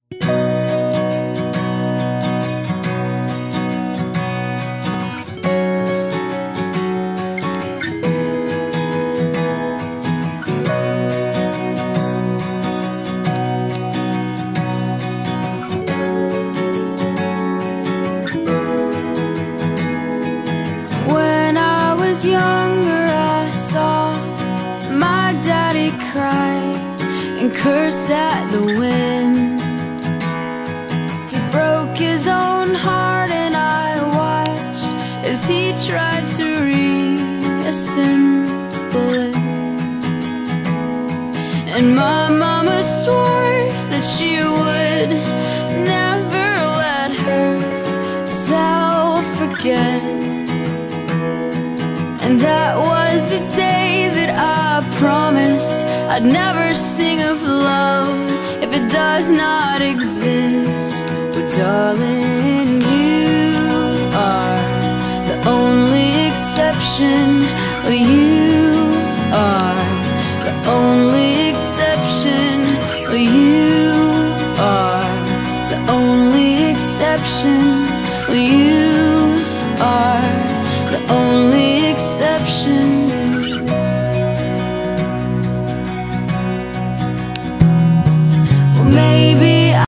When I was younger, I saw my daddy cry and curse at the wind. He broke his own heart and I watched as he tried to reassemble it. And my mama swore that she would never let herself forget. And that was the day that I promised I'd never sing of love if it does not exist. But darling, you are the only exception. You are the only exception. You are the only exception. You